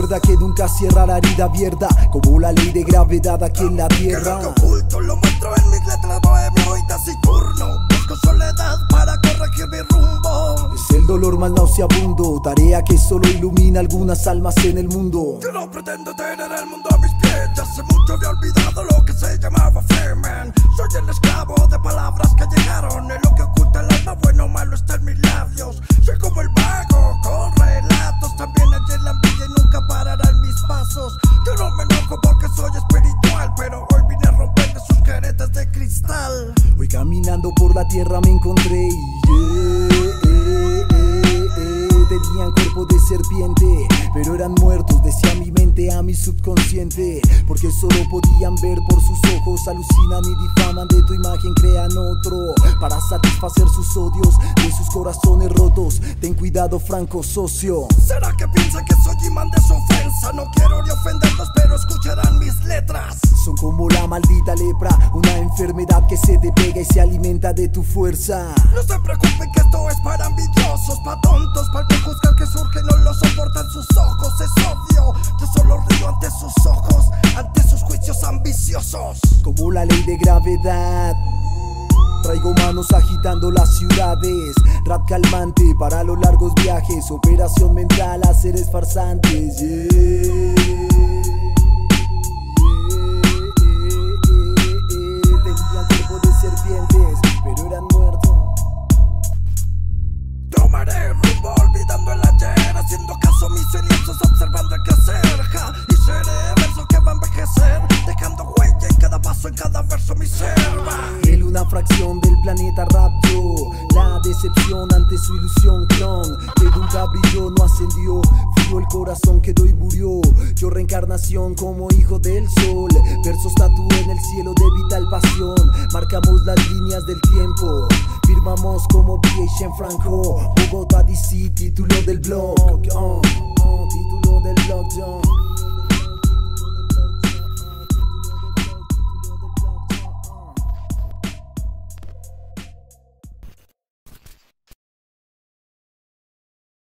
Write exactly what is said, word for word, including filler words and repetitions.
Recuerda que nunca cierra la herida abierta, como la ley de gravedad aquí en la tierra. Que lo que oculto lo muestro en mis letras, bohemio y taciturno. Busco soledad para corregir mi rumbo. Es el dolor más nauseabundo, tarea que solo ilumina algunas almas en el mundo. Yo no pretendo tener el mundo a mis pies, ya hace mucho había olvidado lo que se llamaba fe, man. Soy el esclavo de palabras que llegaron, en lo que oculta el alma, bueno o malo está en mis labios. Soy como el vago, con relatos, también allí en la envidia y nunca pararán mis pasos. Yo no me enojo porque soy espiritual, pero hoy vine a romper sus caretas de cristal. Hoy caminando por la tierra me encontré y yeah, eh, eh, eh, tenían cuerpo de serpiente, pero eran muertos, decía mi mente a mi subconsciente, porque solo podían ver por sus ojos, alucinan y difaman de tu imagen, crean otro para satisfacer sus odios de sus corazones rotos. Ten cuidado, franco socio. ¿Será que piensan que soy imán de su ofensa? No quiero ni ofenderlos, pero escucharán mis letras. Son como la maldita lepra, una enfermedad que se te pega y se alimenta de tu fuerza. No se preocupen que esto es para envidiosos, pa' tontos, pa' que juzgan que surge no lo soportan sus ojos, es obvio. Yo solo río ante sus ojos, ante sus juicios ambiciosos. Como la ley de gravedad, traigo manos agitando las ciudades. Rap calmante para los largos viajes, operación mental a seres farsantes, yeah. Pero eran muertos. Tomaré rumbo olvidando el ayer, haciendo caso a mis silencios, observando el que acerca. Y seré versos que va a envejecer, dejando huella en cada paso, en cada verso mi serva. Él una fracción del planeta rap yo, la decepción ante su ilusión clon, que nunca brilló, no ascendió, frío el corazón quedó y murió. Yo reencarnación como hijo del sol, versos tatué en el cielo de vital pasión. Marcamos las líneas del tiempo, firmamos como B H en Franco, Bogotá D C, título del blog, oh, oh, título del blog, John.